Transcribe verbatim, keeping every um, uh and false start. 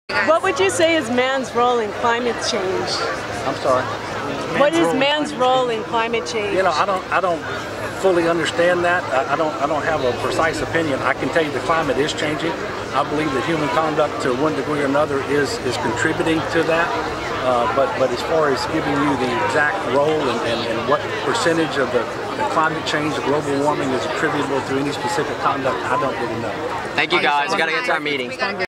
What would you say is man's role in climate change? I'm sorry. What is man's role in climate change? You know, I don't, I don't fully understand that. I, I don't, I don't have a precise opinion. I can tell you the climate is changing. I believe that human conduct, to one degree or another, is is contributing to that. Uh, but, but as far as giving you the exact role and, and, and what percentage of the, the climate change, the global warming, is attributable to any specific conduct, I don't really know. Thank you guys. We got to get to our meeting.